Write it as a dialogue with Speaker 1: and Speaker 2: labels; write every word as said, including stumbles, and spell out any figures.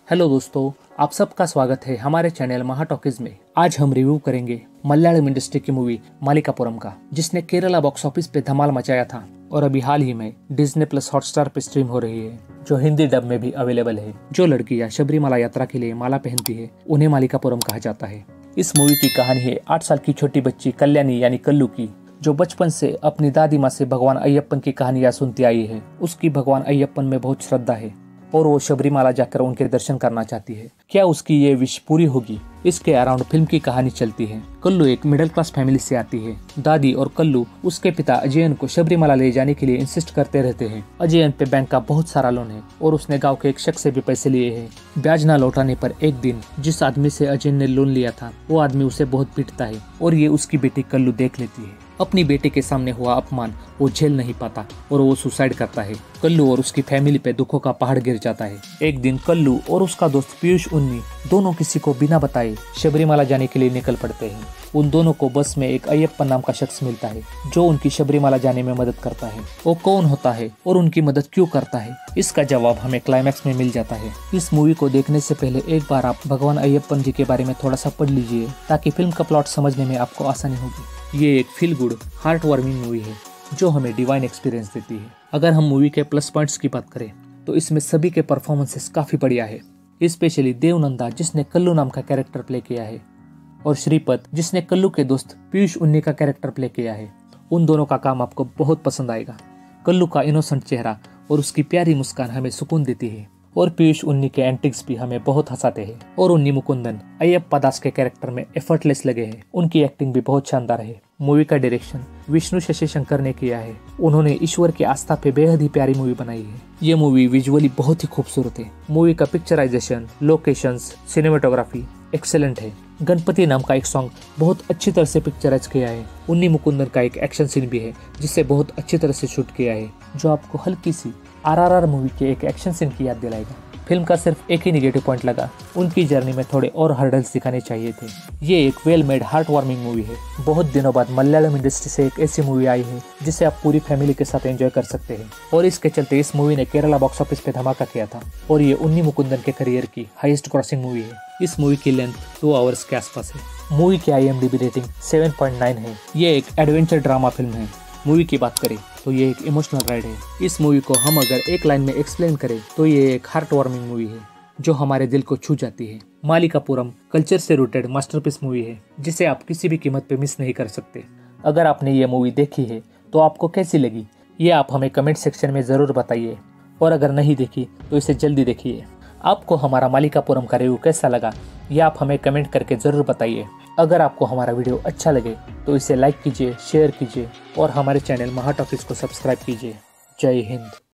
Speaker 1: Hello दोस्तों, आप सबका स्वागत है हमारे चैनल महा टॉकीज में। आज हम रिव्यू करेंगे मलयालम इंडस्ट्री की मूवी मालिकापुरम का, जिसने केरला बॉक्स ऑफिस पे धमाल मचाया था और अभी हाल ही में डिज्नी प्लस हॉटस्टार पे स्ट्रीम हो रही है, जो हिंदी डब में भी अवेलेबल है। जो लड़कियां शबरीमला यात्रा के लिए माला पहनती है उन्हें मालिकापुरम कहा जाता है। इस मूवी की कहानी है आठ साल की छोटी बच्ची कल्याणी यानी कल्लू की, जो बचपन से अपनी दादी माँ से भगवान अय्यप्पन की कहानियां सुनती आई है। उसकी भगवान अय्यप्पन में बहुत श्रद्धा है और वो शबरीमला जाकर उनके दर्शन करना चाहती है। क्या उसकी ये विश पूरी होगी? इसके अराउंड फिल्म की कहानी चलती है। कल्लू एक मिडिल क्लास फैमिली से आती है। दादी और कल्लू उसके पिता अजयन को शबरीमला ले जाने के लिए इंसिस्ट करते रहते हैं। अजयन पे बैंक का बहुत सारा लोन है और उसने गांव के एक शख्स से भी पैसे लिए हैं। ब्याज न लौटाने पर एक दिन जिस आदमी से अजयन ने लोन लिया था वो आदमी उसे बहुत पीटता है और ये उसकी बेटी कल्लू देख लेती है। अपनी बेटी के सामने हुआ अपमान वो झेल नहीं पाता और वो सुसाइड करता है। कल्लू और उसकी फैमिली पे दुखों का पहाड़ गिर जाता है। एक दिन कल्लू और उसका दोस्त पीयूष उन्नी दोनों किसी को बिना बताए शबरीमला जाने के लिए निकल पड़ते हैं। उन दोनों को बस में एक अय्यप्पन नाम का शख्स मिलता है जो उनकी शबरीमला जाने में मदद करता है। वो कौन होता है और उनकी मदद क्यों करता है, इसका जवाब हमें क्लाइमैक्स में मिल जाता है। इस मूवी को देखने से पहले एक बार आप भगवान अय्यप्पन जी के बारे में थोड़ा सा पढ़ लीजिए ताकि फिल्म का प्लॉट समझने में आपको आसानी होगी। ये एक feel good heart warming movie है जो हमें डिवाइन एक्सपीरियंस देती है। अगर हम मूवी के प्लस पॉइंट्स की बात करें तो इसमें सभी के परफॉर्मेंसेस काफी बढ़िया है, स्पेशली देवनंदा जिसने कल्लू नाम का कैरेक्टर प्ले किया है और श्रीपद जिसने कल्लू के दोस्त पीयूष उन्नी का कैरेक्टर प्ले किया है। उन दोनों का काम आपको बहुत पसंद आएगा। कल्लू का इनोसेंट चेहरा और उसकी प्यारी मुस्कान हमें सुकून देती है और पीयूष उन्नी के एंटिक्स भी हमें बहुत हंसाते हैं। और उन्नी मुकुंदन अय्यप्पा दास के कैरेक्टर में एफर्टलेस लगे हैं। उनकी एक्टिंग भी बहुत शानदार है। मूवी का डायरेक्शन विष्णु शशि शंकर ने किया है। उन्होंने ईश्वर की आस्था पे बेहद ही प्यारी मूवी बनाई है। ये मूवी विजुअली बहुत ही खूबसूरत है। मूवी का पिक्चराइजेशन, लोकेशंस, सिनेमेटोग्राफी एक्सेलेंट है। गणपति नाम का एक सॉन्ग बहुत अच्छी तरह से पिक्चराइज किया है। उन्नी मुकुंदन का एक एक्शन सीन भी है जिसे बहुत अच्छी तरह से शूट किया है, जो आपको हल्की सी आरआरआर मूवी के एक एक्शन सीन की याद दिलाएगा। फिल्म का सिर्फ एक ही निगेटिव पॉइंट लगा, उनकी जर्नी में थोड़े और हर्डल्स दिखाने चाहिए थे। ये एक well made heart warming movie है। बहुत दिनों बाद मलयालम इंडस्ट्री से एक ऐसी मूवी आई है जिसे आप पूरी फैमिली के साथ एंजॉय कर सकते हैं और इसके चलते इस मूवी ने केरला बॉक्स ऑफिस पे धमाका किया था और ये उन्नी मुकुंदन के करियर की हाईएस्ट क्रॉसिंग मूवी है। इस मूवी की लेंथ दो आवर्स के आसपास है। मूवी की I M D B rating seven point nine है। ये एक एडवेंचर ड्रामा फिल्म है। मूवी की बात करें तो ये एक इमोशनल राइड है। इस मूवी को हम अगर एक लाइन में एक्सप्लेन करें तो ये एक हार्ट वार्मिंग मूवी है जो हमारे दिल को छू जाती है। मालिकापुरम कल्चर से रूटेड मास्टरपीस मूवी है जिसे आप किसी भी कीमत पे मिस नहीं कर सकते। अगर आपने ये मूवी देखी है तो आपको कैसी लगी ये आप हमें कमेंट सेक्शन में ज़रूर बताइए और अगर नहीं देखी तो इसे जल्दी देखिए। आपको हमारा मालिकापुरम का रिव्यू कैसा लगा ये आप हमें कमेंट करके ज़रूर बताइए। अगर आपको हमारा वीडियो अच्छा लगे तो इसे लाइक कीजिए, शेयर कीजिए और हमारे चैनल महा टॉकीज को सब्सक्राइब कीजिए। जय हिंद।